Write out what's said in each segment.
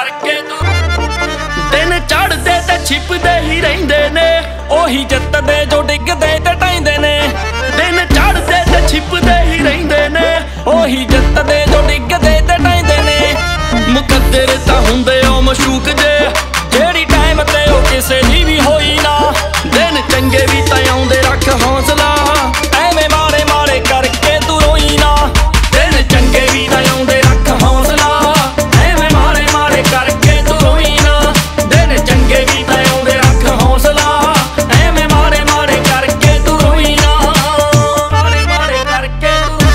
करके तू दिन चढ़दे ते छिपदे ही रहिंदे ने ओही जितदे जो डिगदे ते ढाइंदे ने दिन चढ़दे ते छिपदे ही रहिंदे ने ओही जितदे जो डिगदे ते ढाइंदे ने मुकद्दर तां हुंदे ओ मशूक जे जेड़ी टाइम ते ओ किसे दी भी होई ना दिन चंगे भी तां आउंदे रख हौसला एवें मारे मारे करके तू रोई ना दिन चंगे भी तां आउंदे रख हौसला एवें मारे मारे करके तू रोई ना दिन चंगे भी तां आउंदे रख हौसला एवें मारे मारे करके तू रोई ना मारे मारे करके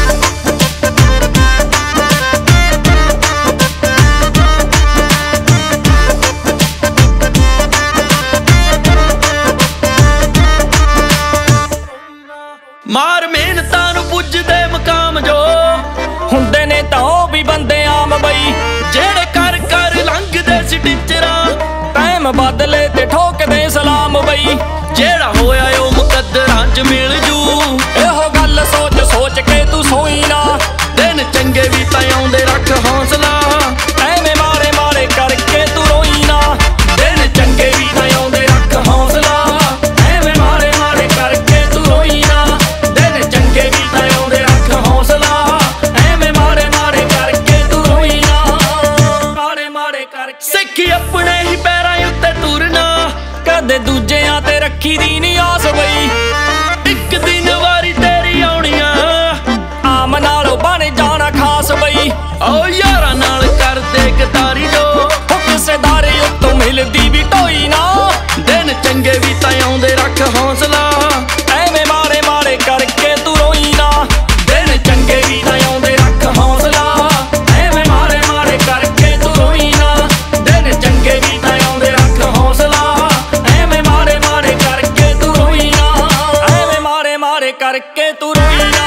मार मेहनतां नूं पुजदे मकाम जो हुंदे ने तां ओह भी बंदे आम बई जेड़े कर कर लंघदे सी टीचरां टाइम बदले ते ठोकदे सलाम बई जेड़ा होया ओ मुकद्दरां च मिल जू एहो गल सोच सोच के तू सोई ना दिन चंगे भी तां आउंदे रख हौसला एवें मारे मारे करके तू रोई ना दिन चंगे भी तां आउंदे रख हौसला एवें मारे मारे करके तू रोई ना दिन चंगे भी तां आउंदे रख हौसला एवें मारे मारे करके तू रोई ना मारे मारे करके सिੱਖੀ अपने ही पैरां उत्ते तुरना कदे दूजियां ते रखी दी नी आस बई एक दिन वारी तेरी आउणियां आम नालों बन जाना खास बई ओ यारां नाल करदे गदारी जो किसे दारे उत्तों मिलदी भी ढोई ना दिन चंगे भी तां आउंदे रख हौसला एवें मारे मारे करके तू रोई ना दिन चंगे भी तां आउंदे रख हौसला एवें मारे मारे करके तू रोई ना दिन चंगे भी तां आउंदे रख हौसला एवें मारे मारे करके तू रोई ना एवें मारे मारे करके तू रोई ना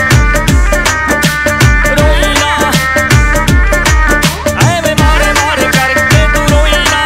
रोई ना एवें मारे मारे करके तू रोई ना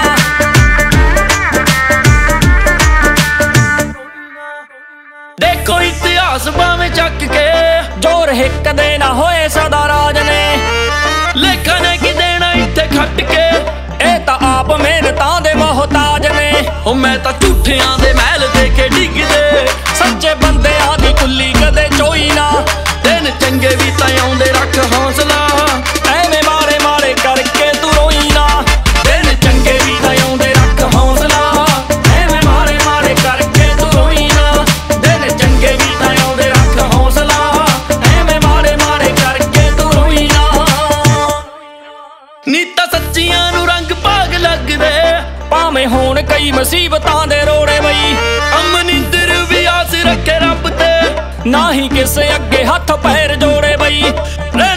देखो इतिहास भावें चक के जोर हिक दे ना होए सदा राज ने लेखा ने की देना इत्थे खट के ए तां आप मेहनतां दे मोहताज ने ओ मैं तां झूठियां दे महल देखे डिगदे सच्चे बंदियां दी कुल्ली कदे चोई ना दिन चंगे भी तां आउंदे रख हौसला एवें मारे मारे करके तू रोई ना दिन चंगे भी तां आउंदे रख हौसला एवें मारे मारे करके तू रोई ना दिन चंगे भी तां आउंदे रख हौसला एवें मारे मारे करके तू रोई ना नीता सच्चियां नूं रंग भाग लगदे भावें होण कई मुसीबतां दे रोड़े बई अमनिंदर भी आस रखे रब ते ना ही किसे अगे हथ पैर जोड़े बई